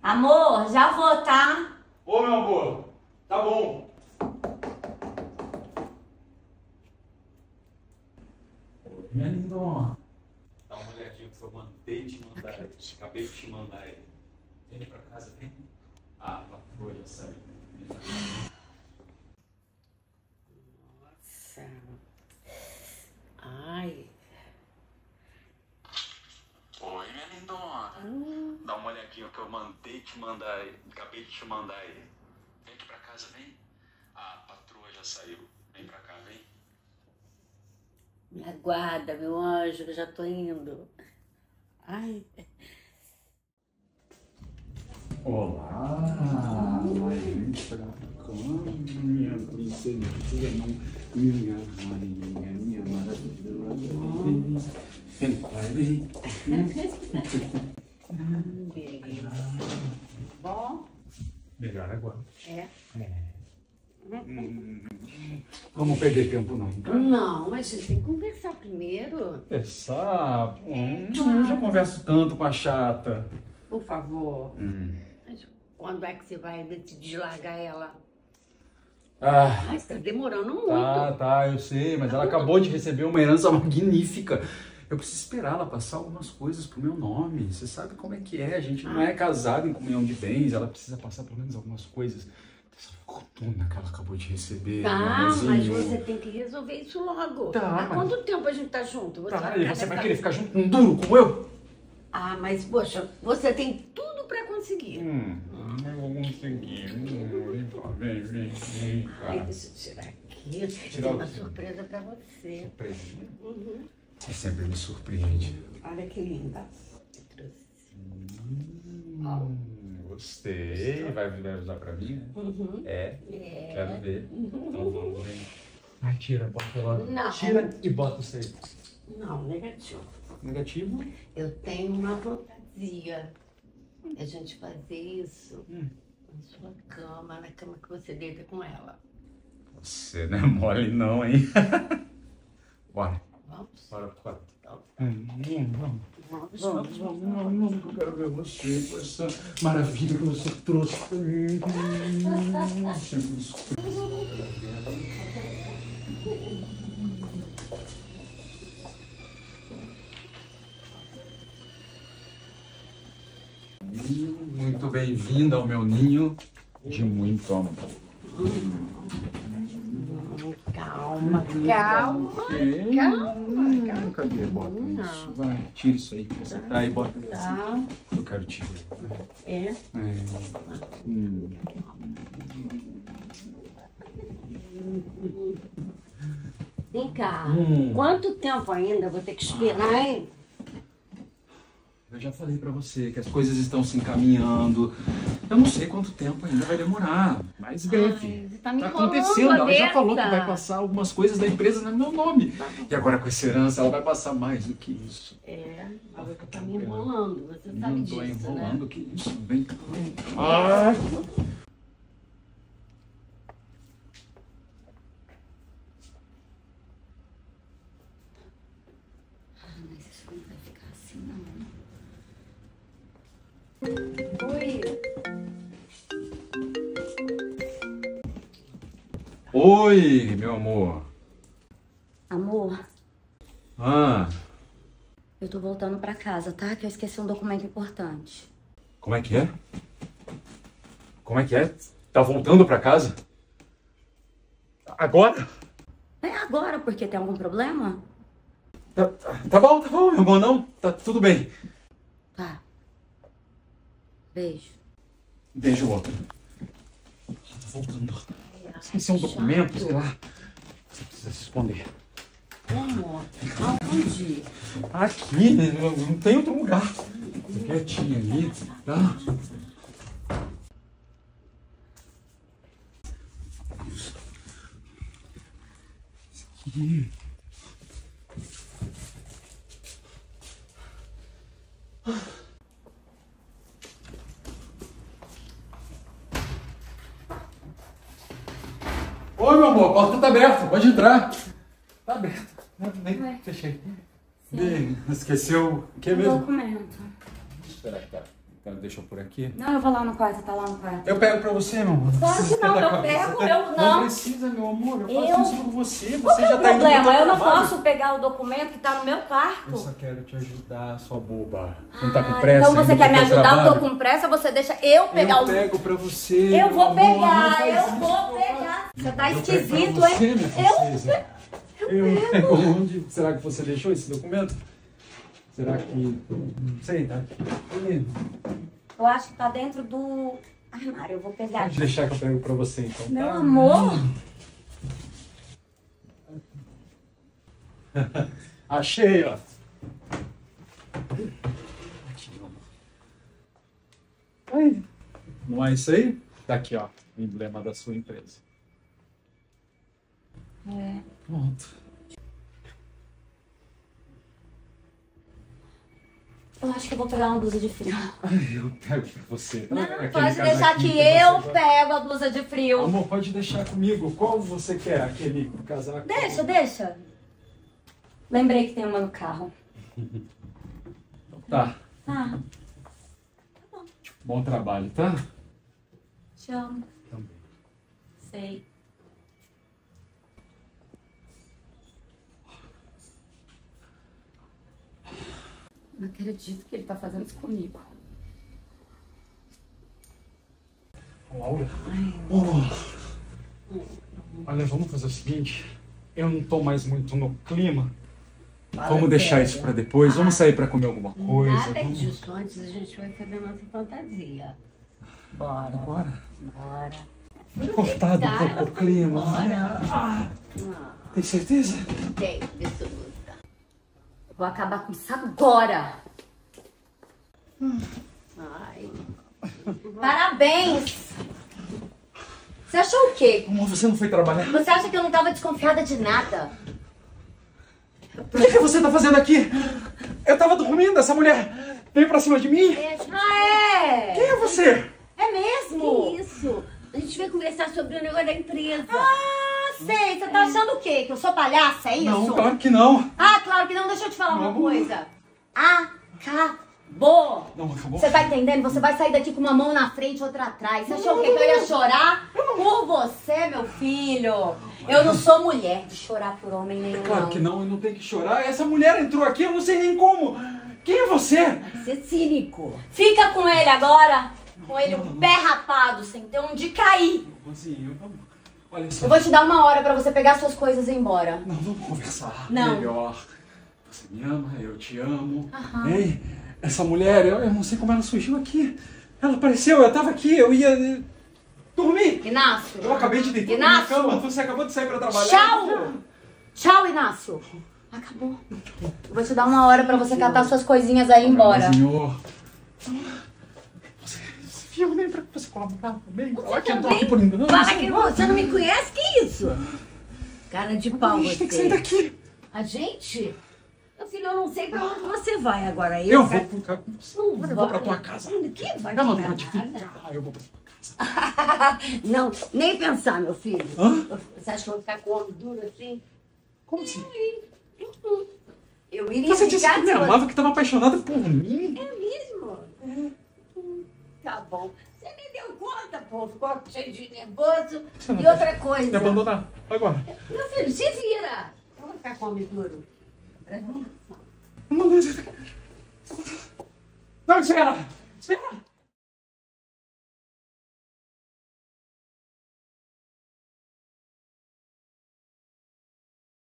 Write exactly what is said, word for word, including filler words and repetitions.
Amor, já vou, tá? Ô, meu amor, tá bom. Minha lindona. Dá uma olhadinha que eu mandei te mandar aí. Acabei de te mandar aí. Vem pra casa, vem. Ah, patroa já saiu. Nossa. Ai. Oi, minha lindona. Hum. Dá uma olhadinha que eu mandei te mandar aí. Acabei de te mandar aí. Vem aqui pra casa, vem. Ah, a patroa já saiu. Vem pra cá, vem. Me aguarda, meu anjo, que eu já tô indo. Ai. Olá, vem pra cá, minha princesinha, minha rainha, minha maravilhosa. Vem, vai, vem. Hum, beleza. Bom? Melhor agora. É. É. Hum, vamos perder tempo não. Tá? Não, mas a gente tem que conversar primeiro. Conversar? Hum, eu já converso tanto com a chata. Por favor. Hum. Mas quando é que você vai decidir largar ela? Ah, Ai, tá demorando muito. tá, tá, eu sei, mas ela acabou de receber uma herança magnífica. Eu preciso esperar ela passar algumas coisas pro meu nome. Você sabe como é que é, a gente não é casado em comunhão de bens, ela precisa passar pelo menos algumas coisas. Essa fortuna que ela acabou de receber. Tá, mas você tem que resolver isso logo. Tá, Há mas... quanto tempo a gente tá junto? Você tá, vai e você ficar vai nessa- querer ficar junto com um duro como eu? Ah, mas poxa, você tem tudo pra conseguir. Hum, não vou conseguir. Hum, vem cá, vem, vem, vem Ai, cá. deixa eu tirar aqui. Tirar Tem o uma quê? surpresa pra você. Surpresinha? Uhum. Você sempre me surpreende. Olha que linda. Eu trouxe. Hum, gostei. Vai, vai usar pra mim? Né? Uhum. É, É. quero ver. Então vamos ver. Ai, tira, bota lá. Não. Tira e bota isso aí. Não, negativo. Negativo? Eu tenho uma fantasia. A gente fazer isso Hum. na sua cama, na cama que você deita com ela. Você não é mole não, hein? Bora. Vamos? Bora pro quarto. Então, Hum, hum, vamos. vamos, Vamos, vamos, vamos, vamos. vamos. Eu quero ver você com essa maravilha que você trouxe pra mim. Hum, sempre me surpreende. Muito bem-vinda ao meu ninho de muito amor. Calma, calma. Ok. calma, Hum, calma. Cadê? Bota isso. Vai, tira isso aí que você tá aí, bota isso. Tá. Eu quero tirar. É. É. Hum. Vem cá. Hum. Quanto tempo ainda eu vou ter que esperar, hein? Eu já falei pra você que as coisas estão se encaminhando. Eu não sei quanto tempo ainda vai demorar, mas breve. Ai, você tá me Tá enrolando, acontecendo. Ela já Aleta. falou que vai passar algumas coisas da empresa no meu nome. E agora com essa herança ela vai passar mais do que isso. É, mas você tá me enrolando, você sabe Não disso, tô né? enrolando, que isso? Vem cá. Ah! Ah, mas isso não vai ficar assim, não. Oi. Oi, meu amor. Amor, Ah, eu tô voltando pra casa, tá? Que eu esqueci um documento importante. como é que é? Como é que é? Tá voltando pra casa? Agora? É agora, porque tem algum problema? Tá, tá, tá bom, tá bom, meu amor, não? Tá tudo bem. Tá. Beijo. Beijo outro. Ela tá voltando. Esqueci um documento, sei lá. Você precisa se esconder. Como? Aonde? Aqui, não, não tem outro lugar. Tô quietinha ali, tá? Isso aqui. Oi, meu amor, a porta tá aberta, pode entrar. Tá aberta. Nem Ué. fechei. Bem, esqueceu o que Um mesmo? documento. Espera aí, cara. Ela deixou por aqui? Não, eu vou lá no quarto, tá lá no quarto. Eu pego pra você, meu amor. Claro que não, eu pego, eu não. Não precisa, meu amor, eu faço Eu- isso por você. Qual Você que é já o tá indo pro problema? teu Eu não trabalho. posso pegar o documento que tá no meu Eu quarto. só quero te ajudar, sua boba. Você não tá com Ah, pressa? então você indo quer pro me teu ajudar? Eu trabalho? tô com pressa, você deixa eu pegar Eu o... pego pra você. Eu vou meu amor, não pegar, faz eu isso. vou pegar. Você tá Eu pego pra esquisito, você, hein? minha Eu... princesa. Eu pego onde? Será que você deixou esse documento? Será que... Não sei, tá aqui. Eu acho que tá dentro do armário, eu vou pegar. Pode deixar que eu pego pra você, então. Meu tá? amor. Achei, ó. Aqui, meu amor. Aí. Não é isso aí? Tá aqui, ó. O emblema da sua empresa. É. Pronto. Eu acho que eu vou pegar uma blusa de frio. Ai, eu pego pra você. Não, Aquele pode deixar casaquinho que você eu vai- pego a blusa de frio. Amor, pode deixar comigo. Qual você quer? Aquele casaco? Deixa, deixa. Lembrei que tem uma no carro. Tá. Ah, Bom trabalho, tá? te amo. Também. Sei. Não acredito que ele tá fazendo isso comigo. Laura. Oh. Olha, vamos fazer o seguinte. Eu não tô mais muito no clima. Vamos deixar isso pra depois. Vamos sair pra comer alguma coisa. Nada Vamos... disso. Antes a gente vai fazer a nossa fantasia. Bora. Agora. Bora. Cortado um Cara, pouco o clima. bora. Ah, Ah, tem certeza? tem, absoluta. Vou acabar com isso agora. Ai. Parabéns! Você achou o quê? Amor, você não foi trabalhar? Você acha que eu não tava desconfiada de nada? O que, que você tá fazendo aqui? Eu tava dormindo, essa mulher veio pra cima de mim? Ah, é? Quem é você? É mesmo? Que isso? A gente vai conversar sobre o negócio da empresa. Ah, sei. Você tá achando o quê? Que eu sou palhaça, é isso? Não, claro que não. Ah, claro que não. Deixa eu te falar uma Não. coisa. Acabou. Não, acabou. Você tá entendendo? Você vai sair daqui com uma mão na frente e outra atrás. Você achou o quê? Que eu ia chorar por você, meu filho? Eu não sou mulher de chorar por homem nenhum, Claro não. que não, eu não tenho que chorar. Essa mulher entrou aqui, eu não sei nem como. Quem é você? Ser cínico. Fica com ele agora. Com ele o pé rapado, sem ter onde cair. Assim, eu, olha só. Eu vou te dar uma hora pra você pegar suas coisas e ir embora. Não, vamos conversar. Não. Melhor. Você me ama, eu te amo. Aham. Ei, essa mulher, eu, eu não sei como ela surgiu aqui. Ela apareceu, eu tava aqui, eu ia eh, dormir. Inácio. Eu acabei de deitar na minha Inácio. cama, você acabou de sair pra trabalhar. Tchau! Tchau, Inácio. Acabou. Eu vou te dar uma hora pra você catar suas coisinhas aí e ir embora. Senhor. Você, você viu, né? Pra você colaborar também. Ela que entrou aqui por engano. Fala você que não- você não me conhece? Que isso? Cara de pau A gente você. tem que sair daqui. A gente? Meu filho, eu não sei pra onde você vai agora. Eu cara- vou ficar com você. Não Eu vou pra vai. tua casa. Que vai Eu não pra vou te nada. ficar. Eu vou pra tua casa. Não, nem pensar, meu filho. Hã? Você acha que eu vou ficar com o ombro duro assim? Como assim? Eu iria Você disse ficar que me se você- amava, que estava apaixonada por mim. É mesmo? Hum, Tá bom. Você me deu conta, pô. Ficou cheio de nervoso. Você não E vai outra Me coisa. abandonar. Agora. Meu filho, se vira. Eu vou ficar com o homem duro. Presta atenção. Não, não, não, espera.